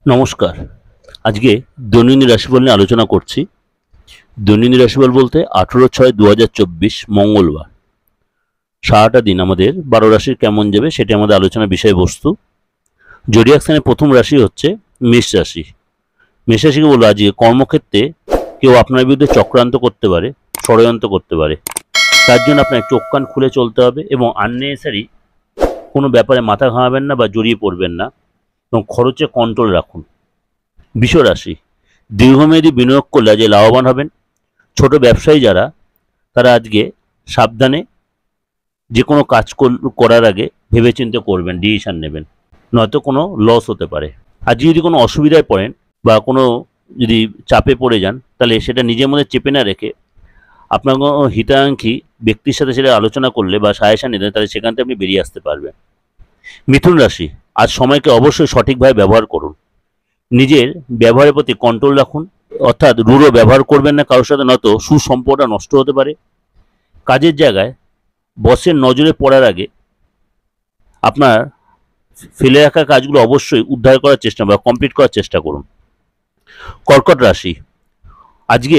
নমস্কার। আজকে দৈনন্দিন রাশিফল নিয়ে আলোচনা করছি। দৈনন্দিন রাশিফল বলতে 18/6/2024 মঙ্গলবার সারাটা দিন আমাদের 12 রাশির কেমন যাবে সেটি আমাদের আলোচনার বিষয়বস্তু। জোডিয়াক সাইনের প্রথম রাশি হচ্ছে মেষ রাশি। মেষ রাশিকে বলবো আজকে কর্মক্ষেত্রে কেউ আপনার বিরুদ্ধে চক্রান্ত করতে পারে, ষড়যন্ত্র করতে পারে। তার জন্য আপনার চোখ কান খুলে চলতে হবে এবং আননেসেসারি কোনো ব্যাপারে মাথা ঘামাবেন না বা জড়িয়ে পড়বেন না এবং খরচে কন্ট্রোল রাখুন। বৃষ রাশি, দীর্ঘমেয়াদী বিনিয়োগ করলে আজকে লাভবান হবেন। ছোট ব্যবসায়ী যারা, তারা আজকে সাবধানে যে কোনো কাজ করার আগে ভেবেচিন্তে করবেন, ডিসিশন নেবেন, নয়তো কোনো লস হতে পারে। আজকে যদি কোনো অসুবিধায় পড়েন বা কোনো যদি চাপে পড়ে যান, তাহলে সেটা নিজের মধ্যে চেপে না রেখে আপনার কোনো হিতাকাঙ্ক্ষী ব্যক্তির সাথে সেটা আলোচনা করলে বা সাজেশন নিলে তাহলে সেখান থেকে আপনি বেরিয়ে আসতে পারবেন। মিথুন রাশি, আজ সময়কে অবশ্যই সঠিকভাবে ব্যবহার করুন। নিজের ব্যবহারের প্রতি কন্ট্রোল রাখুন, অর্থাৎ রূঢ় ব্যবহার করবেন না কারোর সাথে, নয়তো সুসম্পর্কটা নষ্ট হতে পারে। কাজের জায়গায় বসের নজরে পড়ার আগে আপনার ফেলে রাখা কাজগুলো অবশ্যই উদ্ধার করার চেষ্টা বা কমপ্লিট করার চেষ্টা করুন। কর্কট রাশি, আজকে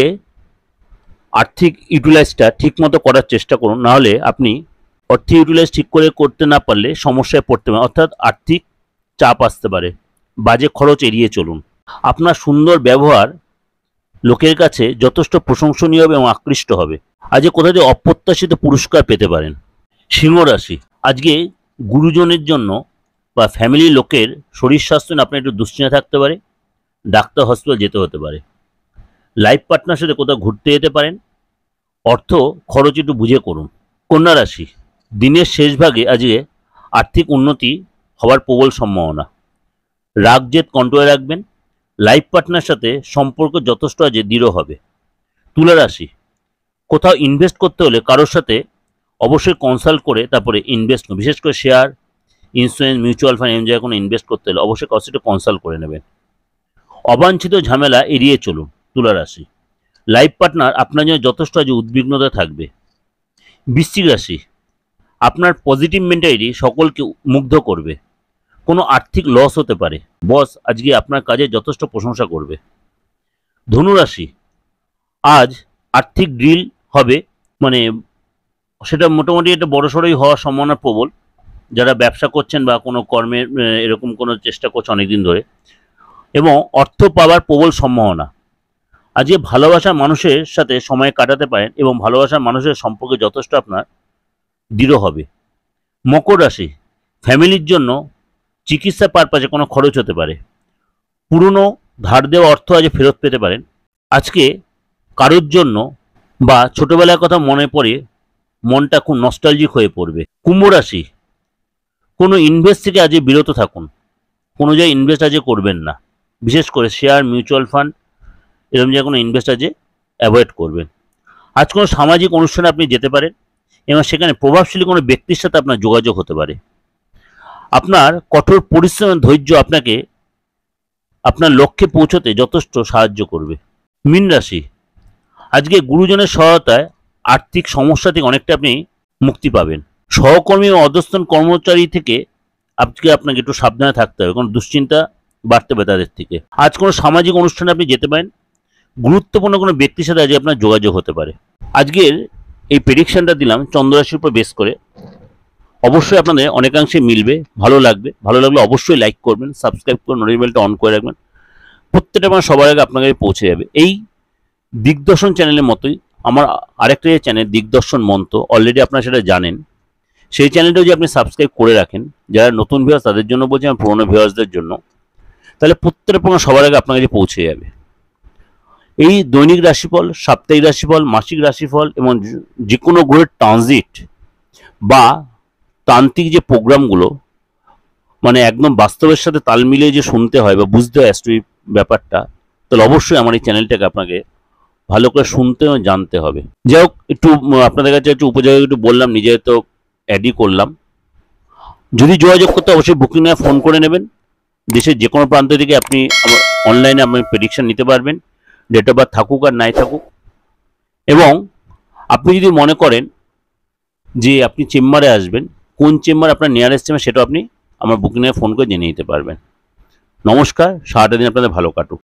আর্থিক ইউটিলাইজটা ঠিকমতো করার চেষ্টা করুন, নাহলে আপনি অর্থ ইউটিলাইজ ঠিক করে করতে না পারলে সমস্যায় পড়তে পারেন, অর্থাৎ আর্থিক চাপ আসতে পারে। বাজে খরচ এড়িয়ে চলুন। আপনার সুন্দর ব্যবহার লোকের কাছে যথেষ্ট প্রশংসনীয় হবে এবং আকৃষ্ট হবে। আজকে কোথা থেকে অপ্রত্যাশিত পুরস্কার পেতে পারেন। সিংহ রাশি, আজকে গুরুজনের জন্য বা ফ্যামিলির লোকের শরীর স্বাস্থ্য নিয়ে আপনার একটু দুশ্চিন্তা থাকতে পারে, ডাক্তার হসপিটাল যেতে হতে পারে। লাইফ পার্টনার সাথে কোথাও ঘুরতে যেতে পারেন। অর্থ খরচ একটু বুঝে করুন। কন্যা রাশি, দিনের শেষ ভাগে আজকে আর্থিক উন্নতি হওয়ার প্রবল সম্ভাবনা। রাগ জেদ কন্ট্রোলে রাখবেন। লাইফ পার্টনার সাথে সম্পর্ক যথেষ্ট আজ দৃঢ় হবে। তুলা রাশি, কোথাও ইনভেস্ট করতে হলে কারোর সাথে অবশ্যই কনসাল্ট করে তারপরে ইনভেস্ট করুন। বিশেষ করে শেয়ার, ইন্স্যুরেন্স, মিউচুয়াল ফান্ড এম জায়গায় কোনো ইনভেস্ট করতে হলে অবশ্যই কারোর সাথে কনসাল্ট করে নেবেন। অবাঞ্ছিত ঝামেলা এড়িয়ে চলুন। তুলা রাশি, লাইফ পার্টনার আপনার জন্য যথেষ্ট আজ উদ্বিগ্নতা থাকবে। বৃশ্চিক রাশি, আপনার পজিটিভ মেন্টালিটি সকলকে মুগ্ধ করবে। কোনো আর্থিক লস হতে পারে, বস আজকে আপনার কাজে যথেষ্ট প্রশংসা করবে। ধনুরাশি, আজ আর্থিক ডিল হবে, মানে সেটা মোটামুটি একটা বড়সড়ই হওয়ার সম্ভাবনা প্রবল। যারা ব্যবসা করছেন বা কোনো কর্মের এরকম কোনো চেষ্টা করছে অনেকদিন ধরে, এবং অর্থ পাওয়ার প্রবল সম্ভাবনা। আজকে ভালোবাসার মানুষের সাথে সময় কাটাতে পারেন এবং ভালোবাসার মানুষের সম্পর্কে যথেষ্ট আপনার দৃঢ় হবে। মকর রাশি, ফ্যামিলির জন্য চিকিৎসা পারপাসে কোনো খরচ হতে পারে। পুরনো ধার দেওয়া অর্থ আজ ফেরত পেতে পারেন। আজকে কারোর জন্য বা ছোটবেলার কথা মনে পড়ে মনটা খুব নস্টালজিক হয়ে পড়বে। কুম্ভ রাশি, কোনো ইনভেস্ট থেকে আজ বিরত থাকুন। কোনো জায়গায় ইনভেস্ট আজ করবেন না, বিশেষ করে শেয়ার, মিউচুয়াল ফান্ড এরকম জায়গায় কোনো ইনভেস্ট আজ অ্যাভয়েড করবেন। আজ কোনো সামাজিক অনুষ্ঠানে আপনি যেতে পারেন এবং সেখানে প্রভাবশালী কোনো ব্যক্তির সাথে আপনার যোগাযোগ হতে পারে। আপনার কঠোর পরিশ্রম এবং ধৈর্য আপনাকে আপনার লক্ষ্যে পৌঁছতে যথেষ্ট সাহায্য করবে। মীন রাশি, আজকে গুরুজনের সহায়তায় আর্থিক সমস্যা থেকে অনেকটা আপনি মুক্তি পাবেন। সহকর্মী ও অধস্তন কর্মচারী থেকে আজকে আপনাকে একটু সাবধানে থাকতে হবে, কারণ দুশ্চিন্তা বাড়তে পারে তাদের থেকে। আজ কোনো সামাজিক অনুষ্ঠানে আপনি যেতে পারেন। গুরুত্বপূর্ণ কোনো ব্যক্তির সাথে আজকে আপনার যোগাযোগ হতে পারে। আজকের এই প্রেডিকশনটা দিলাম চন্দ্ররাশির উপর বেস করে। অবশ্যই আপনাদের অনেকাংশে মিলবে, ভালো লাগবে। ভালো লাগলে অবশ্যই লাইক করবেন, সাবস্ক্রাইব করে নোটিফিকেশনটা অন করে রাখবেন। প্রত্যেকটা আমার সবার আগে আপনার কাছে পৌঁছে যাবে। এই দিগদর্শন চ্যানেলের মতোই আমার আরেকটা যে চ্যানেল দিগদর্শন মন্ত্র, অলরেডি আপনারা সেটা জানেন। সেই চ্যানেলটাও যদি আপনি সাবস্ক্রাইব করে রাখেন, যারা নতুন ভিউয়ার্স তাদের জন্য বলছি, আমার পুরোনো ভিউয়ার্সদের জন্য, তাহলে প্রত্যেকটা প্রোগ্রাম সবার আগে আপনার কাছে পৌঁছে যাবে। এই দৈনিক রাশিফল, সাপ্তাহিক রাশিফল, মাসিক রাশিফল এবং যে কোনো গ্রহের ট্রানজিট বা তান্ত্রিক যে প্রোগ্রামগুলো, মানে একদম বাস্তবের সাথে তাল মিলিয়ে যে শুনতে হয় বা বুঝতে হয় অ্যাস্ট্রোলজি ব্যাপারটা, তাহলে অবশ্যই আমার এই চ্যানেলটাকে আপনাকে ভালো করে শুনতে এবং জানতে হবে। যাই হোক, একটু আপনাদের কাছে একটু উপযোগী একটু বললাম, নিজে তো অ্যাডই করলাম। যদি যোগাযোগ করতে অবশ্যই বুকিং নিয়ে ফোন করে নেবেন। দেশের যে কোনো প্রান্ত থেকে আপনি অনলাইনে আপনি প্রেডিকশন নিতে পারবেন, ডেট অফ বার্থ থাকুক আর নাই থাকুক। এবং আপনি যদি মনে করেন যে আপনি চেম্বারে আসবেন, কোন চেম্বার আপনার নিয়ারেস্ট চেম্বার সেটাও আপনি আমার বুকিং নিয়ে ফোন করে জেনে নিতে পারবেন। নমস্কার, সারাটা দিন আপনাদের ভালো কাটুক।